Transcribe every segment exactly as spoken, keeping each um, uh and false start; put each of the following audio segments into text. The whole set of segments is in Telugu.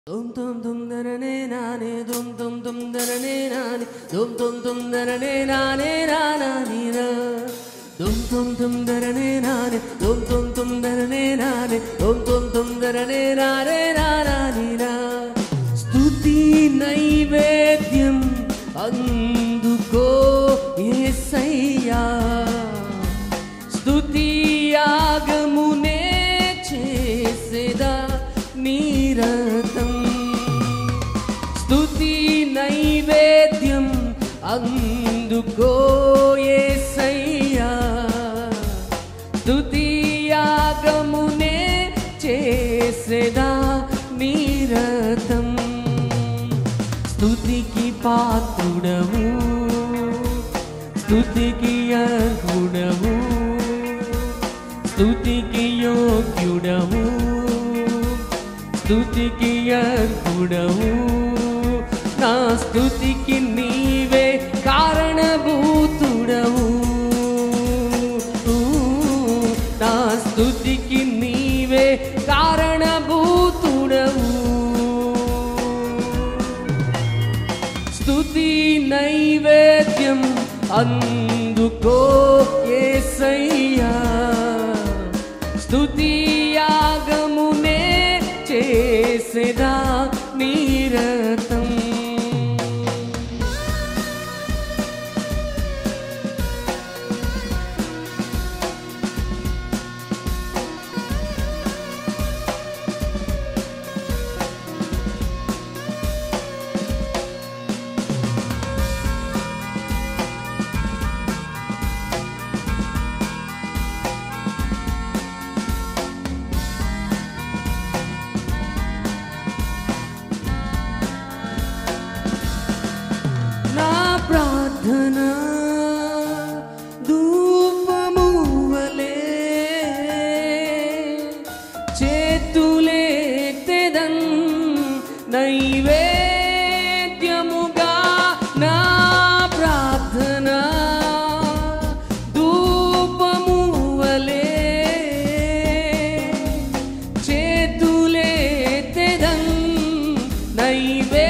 Dum dum dum da na ne na ne dum dum dum da na ne na ne dum dum dum da na ne na ne na na ni na dum dum dum da na ne na ne dum dum dum da na ne na ne dum dum dum da na ne na ne na na ni na స్తుతి నైవేద్యం అందుకో యేసయ్యా స్తుతి యాగమునే చేసేదా నిరతం స్తుతి నైవేద్యం అందుకో యేసయ్యా స్తుతి యాగమునే చేసేదా నిరతం స్తుతికి పాత్రుడవు స్తుతికి అర్హుడవు స్తుతికి యోగ్యుడవు స్తుతికి అర్హుడవు నా స్తుతికి నీవే కారణభూతుడవు నా స్తుతికి నీవే కారణభూతుడవు స్తుతి నైవేద్యం అందుకో యేసయ్యా స్తుతి యాగమునే చేసేదా నిరతం ప్రార్థనా ధూపము వలె చేతులెత్తెదన్ నైవేద్యముగా నా ప్రార్థనా ధూపము వలె చేతులెత్తెదన్ నైవేద్య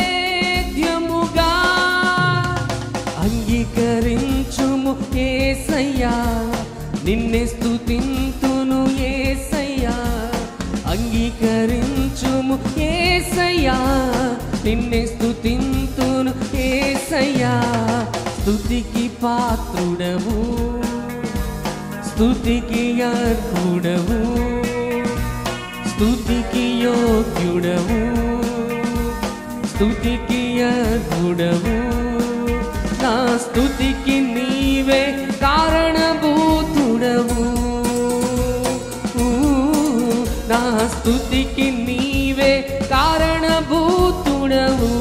అంగీకరించుము యేసయ్యా నిన్నే స్తుతింతును యేసయ్యా అంగీకరించుము యేసయ్యా నిన్నే స్తుతింతును యేసయ్యా స్తుతికి పాత్రుడవు స్తుతికి అర్హుడవు స్తుతికి యోగ్యుడవు స్తుతికి అర్హుడవు నా స్తుతికి నీవే కారణభూతుడవు నా స్తుతికి నీవే కారణభూతుడవు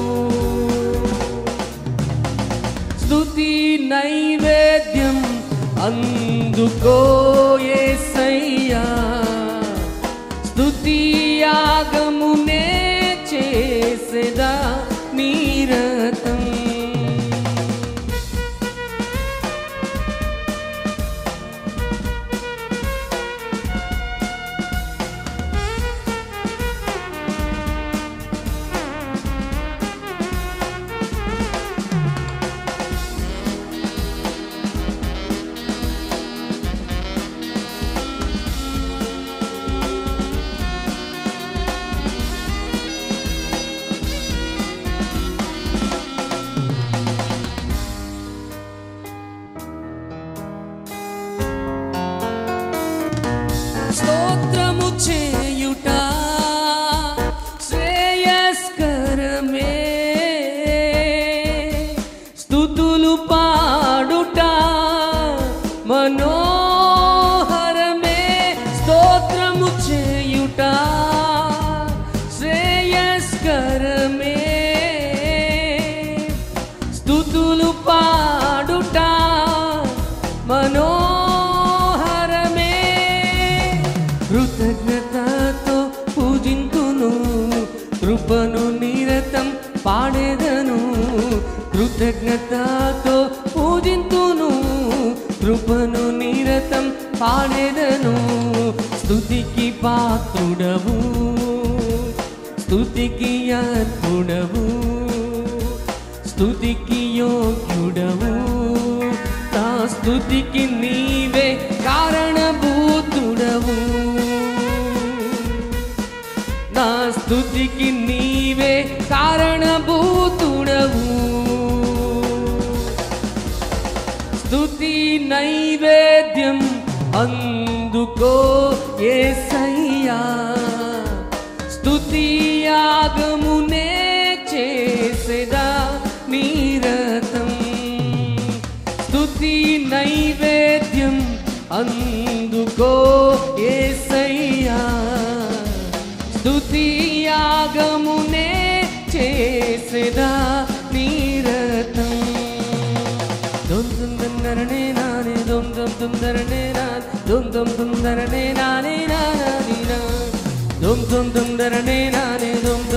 స్తుతి నైవేద్యం అందుకో యేసయ్యా స్తుతి యాగమునే చేసేదా నిరతం స్తోత్రము చేయుట శ్రేయస్కరమే స్తుతులు పాడుట మనోహరమే స్తోత్రము చేయుట శ్రేయస్కరమే స్తుతులు పాడుట మనో కృతజ్ఞతతో పూజింతును కృపను నిరతం పాడేదను కృతజ్ఞతతో పూజింతును కృపను నిరతం పాడేదను స్తుతికి పాత్రుడవు స్తుతికి అర్హుడవు స్తుతికి యోగ్యుడవు నా స్తుతికి నీవే కారణభూతుడవు నా స్తుతికి నీవే కారణభూతుడవు స్తుతి నైవేద్యం అందుకో యేసయ్యా స్తుతి యాగమునే చేసేదా నిరతం స్తుతి నైవేద్యం అందుకో యేసయ్యా స్తుతి యాగమునే చేసేదా నిరతం dum dum dum darane nane dum dum dum darane nane dum dum dum darane nane nane dum dum dum darane nane dum